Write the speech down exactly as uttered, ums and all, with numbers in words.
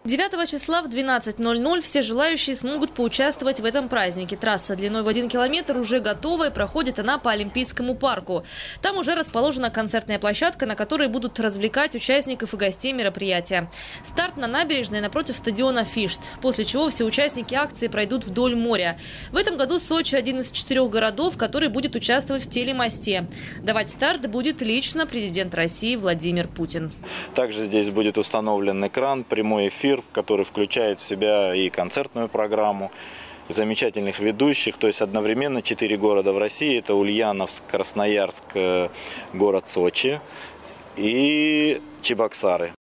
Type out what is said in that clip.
девятого числа в двенадцать ноль ноль все желающие смогут поучаствовать в этом празднике. Трасса длиной в один километр уже готова, и проходит она по Олимпийскому парку. Там уже расположена концертная площадка, на которой будут развлекать участников и гостей мероприятия. Старт на набережной напротив стадиона «Фишт», после чего все участники акции пройдут вдоль моря. В этом году Сочи – один из четырех городов, который будет участвовать в телемосте. Давать старт будет лично президент России Владимир Путин. Также здесь будет установлен экран, прямой эфир, который включает в себя и концертную программу, и замечательных ведущих. То есть одновременно четыре города в России. Это Ульяновск, Красноярск, город Сочи и Чебоксары.